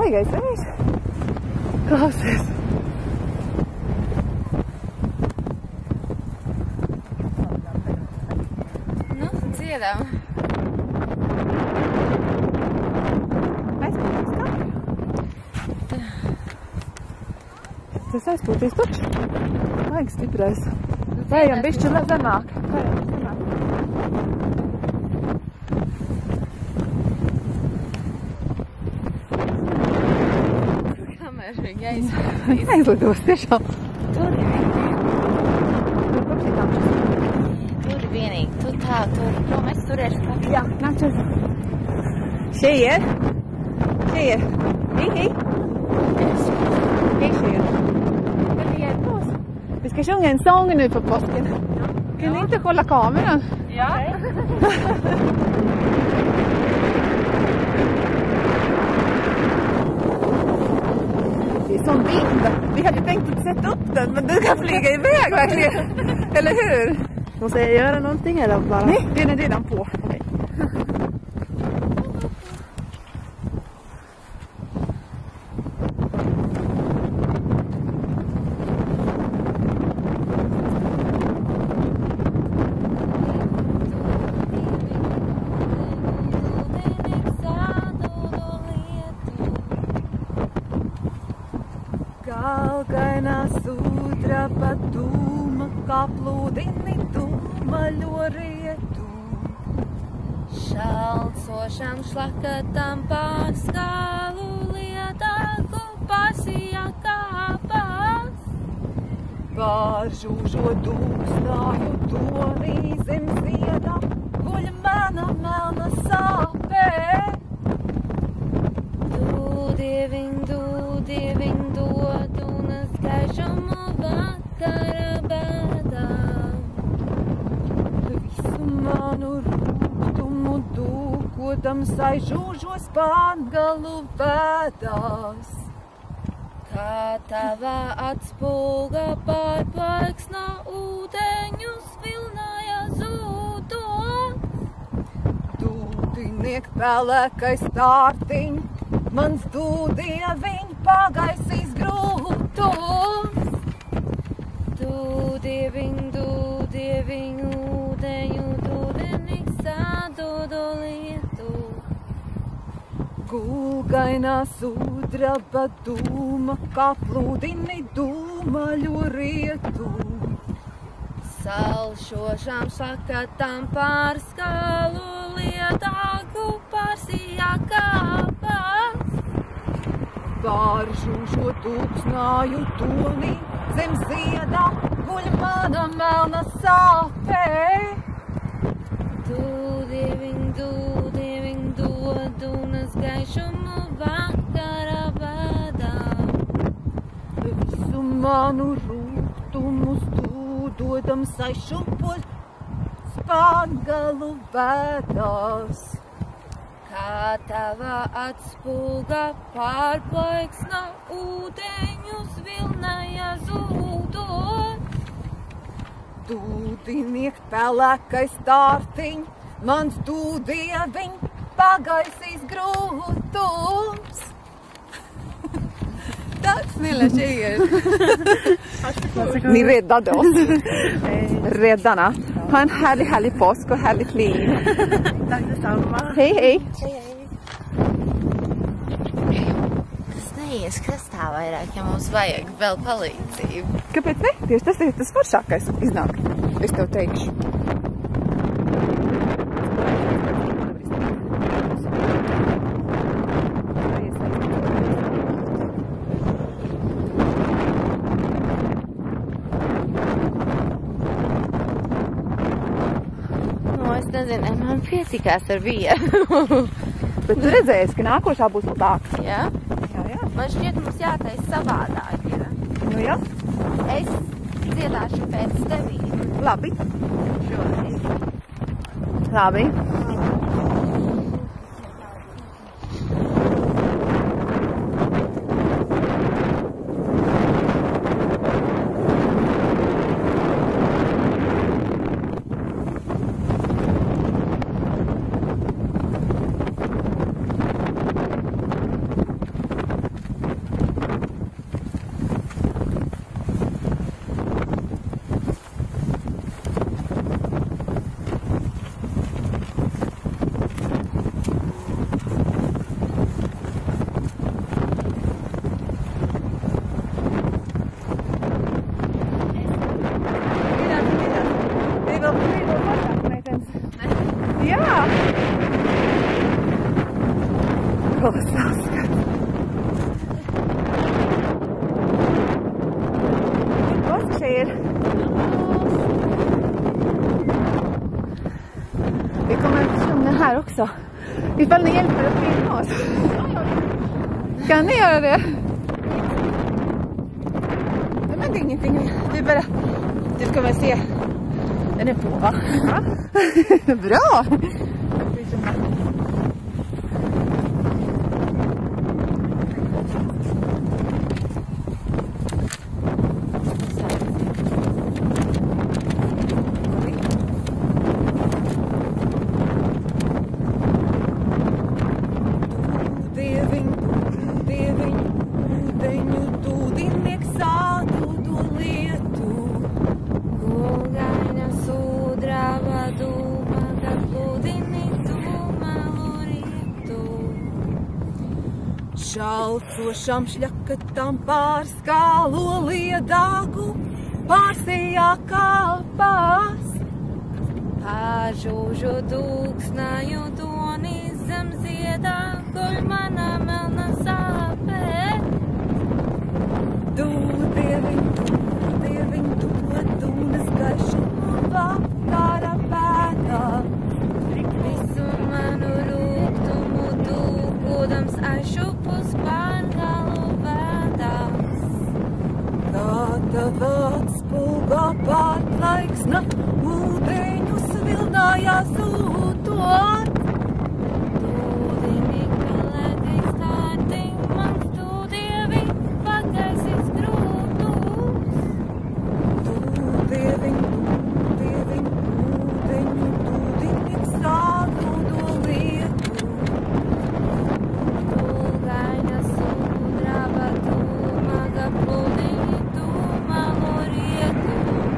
baigais vējš. Klausies. Nu, dziedam. Aizpūtīs kā? Tas aizpūtīs tukši. Vajag stiprais. Vējam bišķi zemāk. Aizlidos tiešām. Tur vienīgi. Tu tā, tur. Prom, es turēšu kā. Jā, nācies. Šeit. Hej. Vi ska sjunga en sång nu på påsken. Kan ni inte kolla kameran? Ja. Det är sån vind. Vi hade tänkt att sätta upp den, men du kan flyga iväg verkligen. Eller hur? Måste jag göra någonting eller bara? Nej, den är redan på. Okay. Kalkaina sudraba dūma, kā plūdini dūmaļo rietu. Šalcošam šlakatam pār skalu lietāku pasijā kāpās. Pār žūžo dūksnāju tonī zem ziedā, guļ mana melna sāpē. Dieviņ, dod un es gaišumu vakara bēdām. Visu manu rūgtumu dūkodam saižūžos pārgalu vēdās. Kā tavā atspūga pārplaiksnā ūdeņus vilnāja zūdot. Dūdiniek pelēkais tārtiņ, mans dūdieviņ pagaisīs grūtus. Dūdieviņ, ūdeņu dūdenīgs sādodo lietu. Gulgainā sudraba dūma, kā plūdini dūmaļo rietu. Salšošām šakatām pār skalu lietāku pārsijā kāpās. Pār žūžo dūksnāju tonī zem ziedā, guļ mana melna sāpē. Dūdieviņ, dod un es gaišumu vakara bēdām. Visu manu rūgtumus dodam saišupos spārgalu vēdās. Kā tavā atspūga pārplaiksnā ūdeņus vilnāja zūdot. Dūdiniek pelēkais tārtiņ, mans dūdieviņ pagaisīs grūtums. Tak snälla tjejer. Ni är redan då. Redan. Ha en härlig påsk och härligt liv. Tack detsamma. Hej. Tas neieskras tā vairāk, ja mums vajag vēl palīdzību. Kāpēc ne? Tieši tas ir tas foršākais iznāk. Es tev teikšu. Nezinu, man pietikās ar vienu. Bet tu redzēsi, ka nākošā būs labāk. Jā? Jā. Man šķiet, mums jātais savādāk. Ja? Nu jā. Es dziedāšu pēc tevī. Labi. Šoreiz. Labi. Kolosāls skats. Kas šeit ir? Vi kommer filma här också. Ifall ni hjälper att filma oss. Kan ni göra det? Nej, men det är ingenting. Vi bara... Du ska väl se. Den är på, va? Ja. Bra! Šalcošam šļakatām pārskālo liedāku, pārsējā kalpās. Pāržūžu dūksnāju doni zem ziedā, kur mana melna sāpē. Tu, dieviņ, tu dūnas gaišumu vakara pētā. Visu manu rūgtumu dūkudams aizšupus pārgalu vēdās. Kā tava atspulgā pārplaiksna, ūdeņus vilnājās ūtot. Tūdiņi pelēkais kārtiņ, mans tu dieviņ, pagaisis grūtus. Tu, dieviņ, ūdeņu, tūdiņi sākudo lietu. Gaina sudraba tūmaga plūdiņi tūmalo rietu.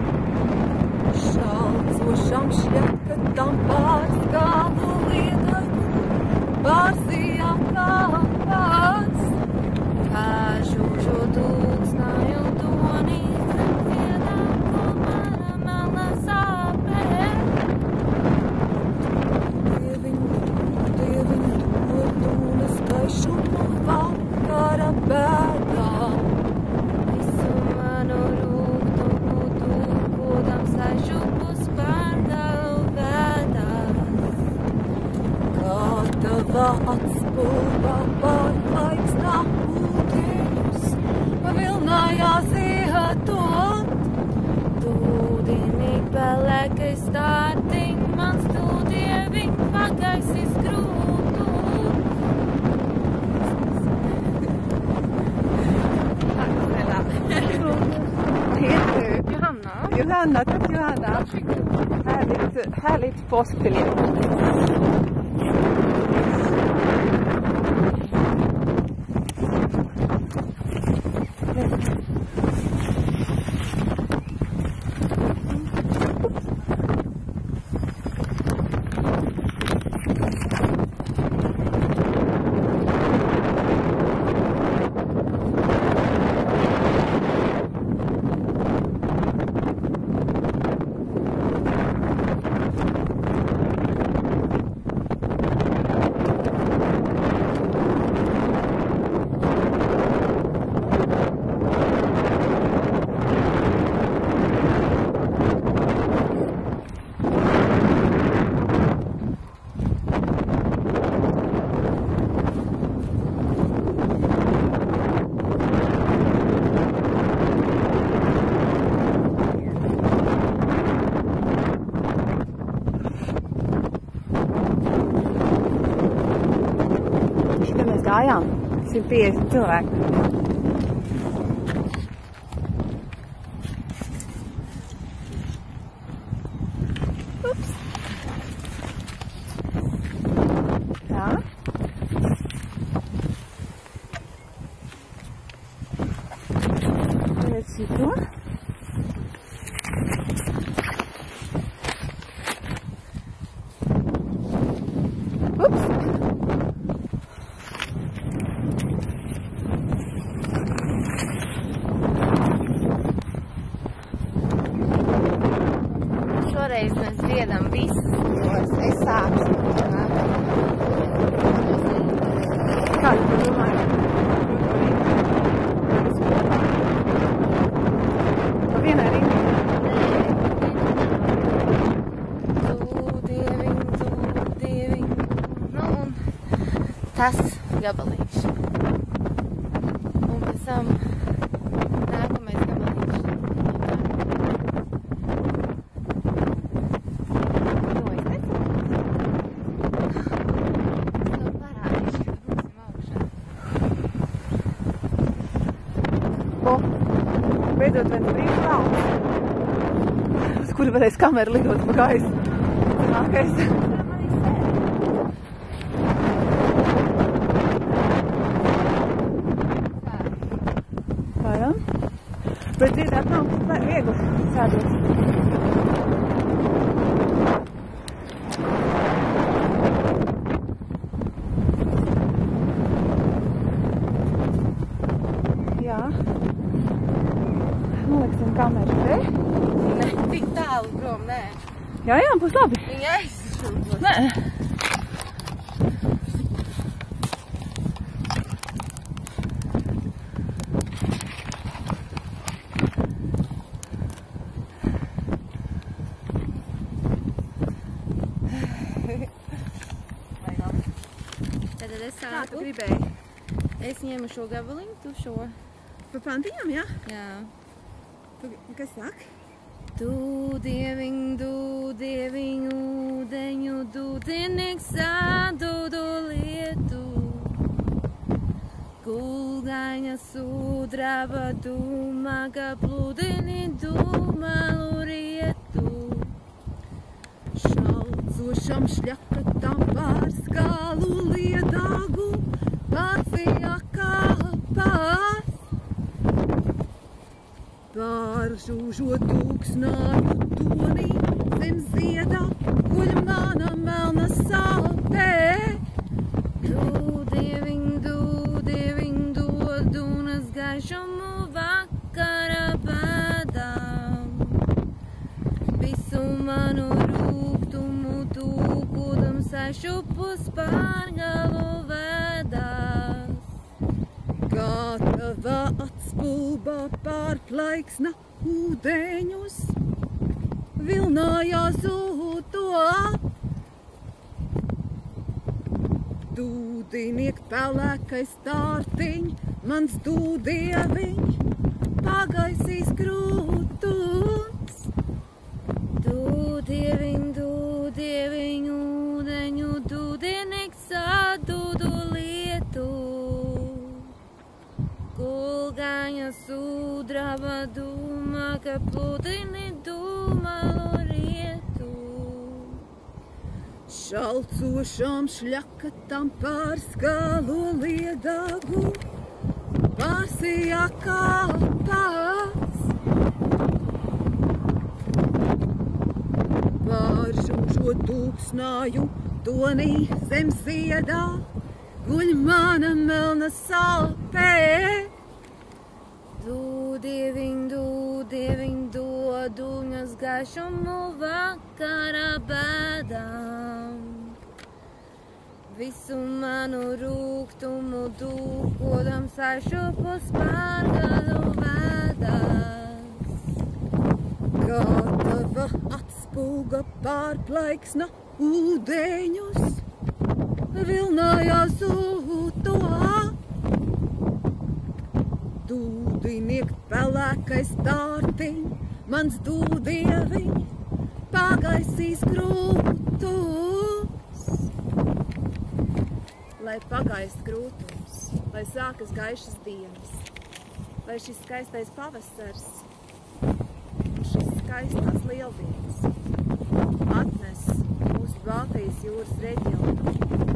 Šalcošam šļakatām pārskālo liedāku, pārsījā kalpās. Pāržūžu dūksnāju doni zem ziedā, kur mana melna sāpē. Dieviņ, to dūnas gaišumu vakara pētā. Visu manu rūgtumu tūkudams aizšupus pārgalu vēdās. Kā tava atspulgā pārplaiksnā ūdeņus vilnājās ietot. Tūdiņi pelēkais stārtiņ, mans tu dieviņ, pagaisis grūtus. Johanna, tack Johanna. Härligt påskbiljett. Gājām 150 cilvēku. Ups. Tā. Tagad šito. Ups. Šoreiz mēs dziedam visus tos. Es sākšu. tas gabaliņš. Un pēc tam nākamais gabaliņš. Beidzot viens brīvs lauks, uz kuru varēs kameru lidot pa gaisu. Nākais. Varam. Bet dziedāt nav viegli sēdot. Jā. Noliksim kameru te. Ne, tik tālu prom, nē. Jā, būs labi. Viņa aizšūtos. Nē. Tad es Kā tu sāku. gribēji? Es ņemu šo gabaliņu, tu šo. Pa pantiņām, jā? Jā. Kas sāk? Tu dieviņ, ūdeņu, dūdenieks sādudu lietu. Kulgaņa sudraba dūmaga plūdeni dūmalu rietu. Šalcošam šļakatam pār skalu liedagu, pārcija kāpās. Pār žūžo tūksnāju tonī, zem ziedā guļ mana melna sāpē. Dieviņ, dodunas gaišumu vakara bēdām. Visu manu rūgtumu tūkudam sašupus pārgalu vēdās. Kā tava atspulba pārplaiksna ūdeņus, vilnājās ūto. Dūdiniek pelēkais tārtiņ, mans dūdieviņ, pagaisīs krūtuns. Dūdieviņ, ūdeņu, dūdiniek sādudu lietu. Kulgaņa sudraba dūma, ka plūdini dūmalu rietu. Šalcošām šļakatam pār skalu liedagu, pārsijā kāpās. Pār žūžo tūksnāju tonī zem ziedā, guļ mana melna sāpē. Dieviņ, dodunas gaišumu vakara bēdām. Visu manu rūgtumu dūkodam sašupus pārgalu vēdās. Kā tava atspulga pārplaiksna ūdeņus, vilnājās ūto. Dūdiniek pelēkais tārtiņ, mans dūdieviņ, pagaisīs krūtums. Lai pagaist krūtums, lai sākas gaišas dienas, lai šis skaistais pavasars un šis skaistās lieldienas atnes mūsu Baltijas jūras reģionu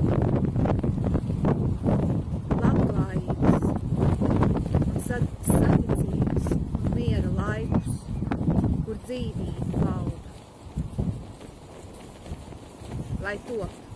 labklājības un saticības un miera laikus, kur dzīvība valda. Lai top